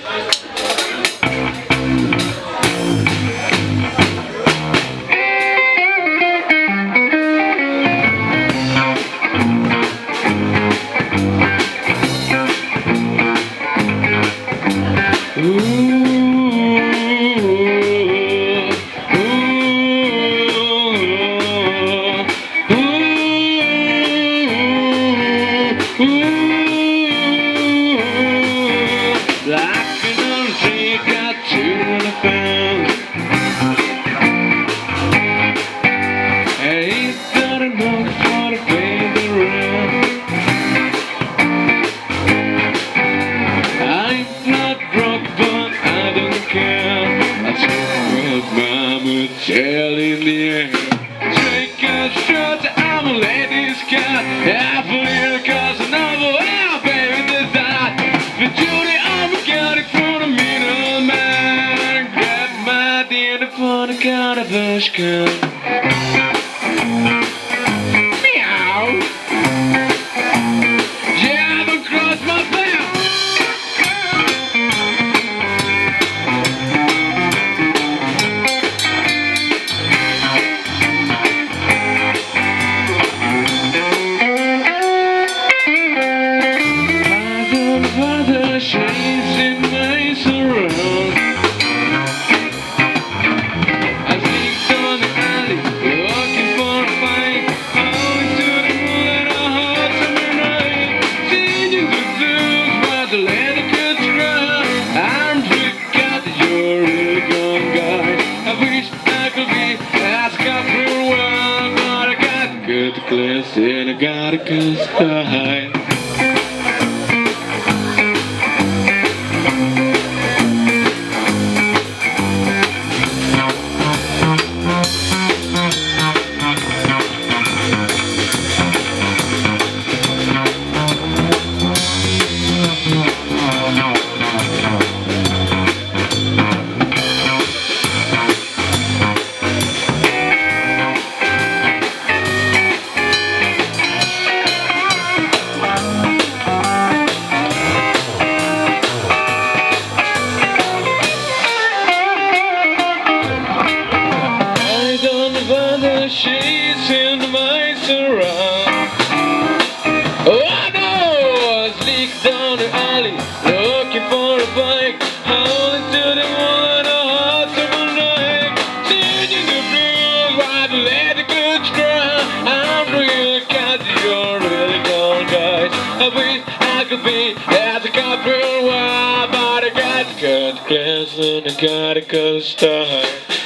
Tail in the air, take a shot, I'm a lady's cat. Half a little cause another, well, baby, this that. For Judy, I'm a got it from the middleman. Grab my dinner for the kind of bush cut. Meow. Yeah, don't cross my path. She's in my surround. I sneaked down the alley, looking for a fight. All into the moonlight, a hot summer night. Singing the blues while the lady could cry. I'm freaked out that you're a really gone guy. I wish I could be as cop for a while, but I got a good class and I got a good style. She's in my surround. Oh no! I sneaked down the alley, looking for a bike. Howling to the moonlight, a hot summer night. Singing the blues while the lady could cry. I'm really cat, you're really gone, guys. I wish I could be as a cop for a while, but I got a good class and I got a good style.